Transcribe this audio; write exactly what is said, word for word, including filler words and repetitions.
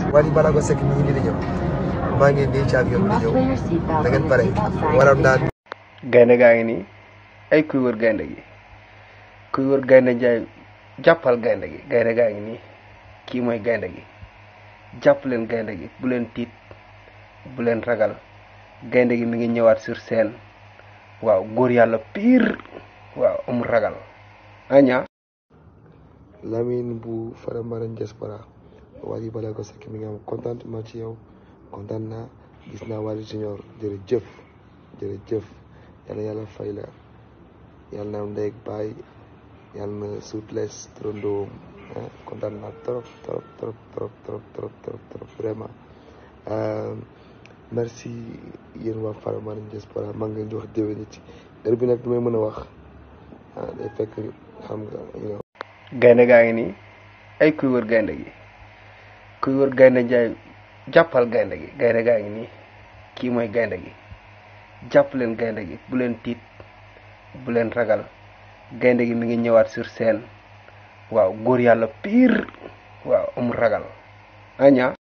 Wally Ballago Seck mi ngi nii di ñëw maa ngi nii ci avion bi di ñëw da ngeen pare waroon naa. gaynde gaa ngi nii ay kuy wër gaynde gi kuy wër gaynde njaay jàppal gaynde gi gaynde gaa ngi nii kii mooy gaynde gi jàpp leen gaynde gi bu leen tiit bu leen ragal gaynde gi mi ngi ñëwaat sur scène waaw góor yàlla pire waaw amul ragal aña Lamine bu Faramaren Diaspora Wally Ballago Seck mi ngi am contentement ci yow kontaan naa gis naa Wally Junior jërëjëf jërëjëf yàlla yàlla fay la yàlla na am ndey ak baay yàlla na suutles trondoom kontaan naa trop trop trop trop trop trop trop trop vraiment merci yéen waa Faramaren Diaspora maa ngi leen di wax déwéniti heure bi nag du may mën a wax ah day fekk xam nga you know. gaynde gaa ngi nii ay kuy wër gaynde gi kuy wër gaynde njaay jàppal gaynde gi gaynde gaa ngi nii kii mooy gaynde gi jàpp leen gaynde gi bu leen tiit bu leen ragal gaynde gi mi ngi ñëwaat sur scène waaw góor yàlla pire waaw amul ragal aña